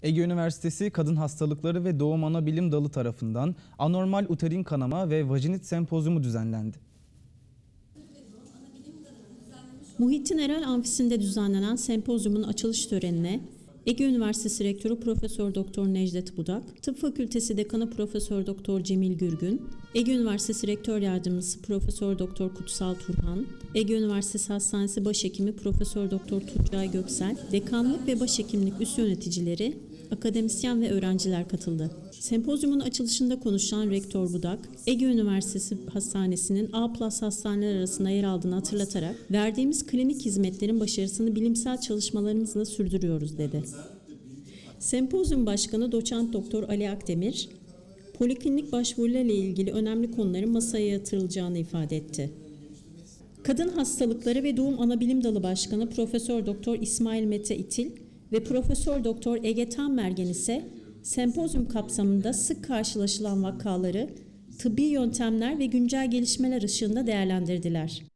Ege Üniversitesi Kadın Hastalıkları ve Doğum Anabilim Dalı tarafından anormal uterin kanama ve vajinit sempozyumu düzenlendi. Muhittin Erel Amfisi'nde düzenlenen sempozyumun açılış törenine Ege Üniversitesi Rektörü Profesör Doktor Necdet Budak, Tıp Fakültesi Dekanı Profesör Doktor Cemil Gürgün, Ege Üniversitesi Rektör Yardımcısı Profesör Doktor Kutsal Turhan, Ege Üniversitesi Hastanesi Başhekimi Profesör Doktor Tuncay Göksel, dekanlık ve başhekimlik üst yöneticileri, akademisyen ve öğrenciler katıldı. Sempozyumun açılışında konuşan Rektör Budak, Ege Üniversitesi Hastanesi'nin A+ hastaneler arasında yer aldığını hatırlatarak verdiğimiz klinik hizmetlerin başarısını bilimsel çalışmalarımızla sürdürüyoruz dedi. Sempozyum Başkanı Doçent Doktor Ali Akdemir, poliklinik başvurularla ilgili önemli konuların masaya yatırılacağını ifade etti. Kadın Hastalıkları ve Doğum Anabilim Dalı Başkanı Profesör Doktor İsmail Mete İtil ve Profesör Doktor Ege Tanmergen ise sempozyum kapsamında sık karşılaşılan vakaları tıbbi yöntemler ve güncel gelişmeler ışığında değerlendirdiler.